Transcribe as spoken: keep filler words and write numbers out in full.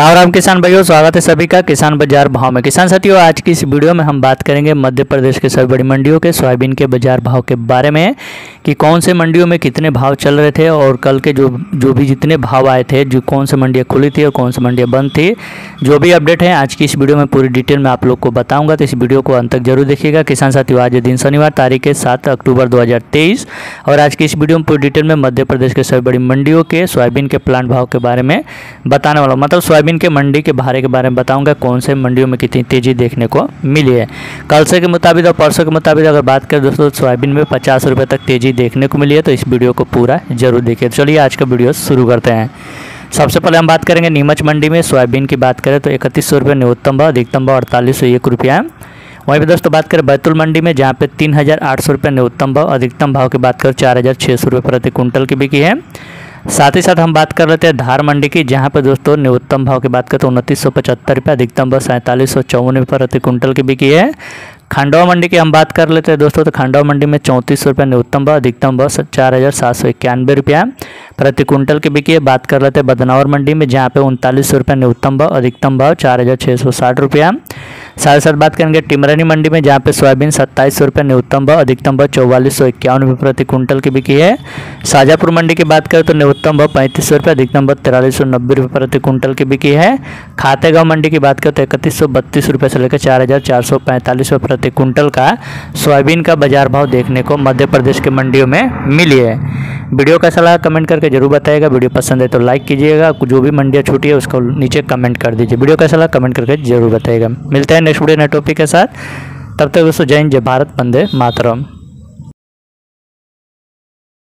राम राम किसान भाइयों, स्वागत है सभी का किसान बाजार भाव में। किसान साथियों, आज की इस वीडियो में हम बात करेंगे मध्य प्रदेश के सभी बड़ी मंडियों के सोयाबीन के बाजार भाव के बारे में कि कौन से मंडियों में कितने भाव चल रहे थे और कल के जो जो भी जितने भाव आए थे, जो कौन से मंडियाँ खुली थी और कौन सी मंडियाँ बंद थी, जो भी अपडेट है आज की इस वीडियो में पूरी डिटेल में आप लोग को बताऊँगा। तो इस वीडियो को अंत तक जरूर देखिएगा। किसान साथियों, आज दिन शनिवार तारीख है सात अक्टूबर दो हज़ार तेईस और आज की इस वीडियो में पूरी डिटेल में मध्य प्रदेश के सभी बड़ी मंडियों के सोयाबीन के प्लांट भाव के बारे में बताने वाला हूँ। मतलब सोयाबीन के मंडी के भाड़े के बारे में बताऊंगा, कौन से मंडियों में कितनी तेजी देखने को मिली है। कल से के मुताबिक और परसों के मुताबिक अगर बात करें दोस्तों, सोयाबीन में पचास रुपये तक तेजी देखने को मिली है। तो इस वीडियो को पूरा जरूर देखिए। चलिए आज का वीडियो शुरू करते हैं। सबसे पहले हम बात करेंगे नीमच मंडी में सोयाबीन की बात करें तो इकतीस सौ रुपये न्यूनतम भाव, अधिकतम भाव अड़तालीस सौ एक रुपया। वहीं पर दोस्तों बात करें बैतूल मंडी में, जहाँ पे तीन हज़ार आठ सौ रुपये न्यूनतम भाव, अधिकतम भाव की बात करें चार हज़ार छः सौ रुपये प्रति कुंटल की बिकी है। साथ ही साथ हम बात कर लेते हैं धार मंडी की, जहाँ पर दोस्तों न्यूनतम भाव की बात करें तो उनतीस सौ पचहत्तर रुपये, अधिकतम भाव सैंतालीस सौ चौवन रुपये प्रति कुंटल की बिकी है। खंडवा मंडी की हम बात कर लेते हैं दोस्तों, तो खंडवा मंडी में चौंतीस सौ रुपये न्यूनतम भाव, अधिकतम भाव चार हज़ार सात सौ इक्यानवे रुपया प्रति कुंटल की बिकी है। बात कर लेते हैं बदनौर मंडी में, जहाँ पे उनतालीस सौ रुपये न्यूनतम भाव, अधिकतम भाव चार हज़ार छः सौ साठ रुपया। साथ ही साथ बात करेंगे टिमरनी मंडी में, जहाँ पे सोयाबीन सत्ताईस सौ रुपये न्यूनतम भाव, अधिकतम भाव चौवालीस सौ इक्यावन रुपये प्रति कुंटल की बिकी है। शाजापुर मंडी की बात करें तो न्यूनतम भाव पैंतीस सौ रुपये, अधिकतम भाव तिरालीस सौ नब्बे रुपये प्रति कुंटल की बिकी है। खातेगांव मंडी की बात करें तो इकतीस सौ बत्तीस रुपये से लेकर चार हज़ार चार सौ पैंतालीस रुपये प्रति कुंटल का सोयाबीन का बाजार भाव देखने को मध्य प्रदेश के मंडियों में मिली है। वीडियो का सलाह कमेंट करके जरूर बताइएगा। वीडियो पसंद है तो लाइक कीजिएगा, जो भी मंडियाँ छूटी है उसको नीचे कमेंट कर दीजिए। वीडियो का सलाह कमेंट करके जरूर बताइएगा। मिलते हैं नेक्स्ट वीडियो नए टॉपिक के साथ। तब तक दोस्तों जय हिंद, जय भारत, वंदे मातरम।